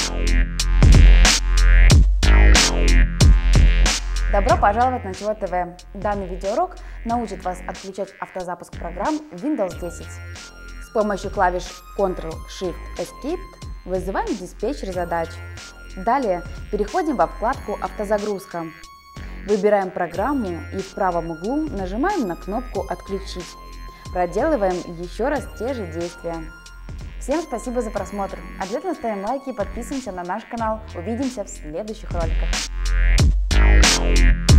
Добро пожаловать на ЧО ТВ. Данный видеоурок научит вас отключать автозапуск программ Windows 10. С помощью клавиш Ctrl-Shift-Escape вызываем диспетчер задач. Далее переходим во вкладку «Автозагрузка». Выбираем программу и в правом углу нажимаем на кнопку «Отключить». Проделываем еще раз те же действия. Всем спасибо за просмотр. Обязательно ставим лайки и подписываемся на наш канал. Увидимся в следующих роликах.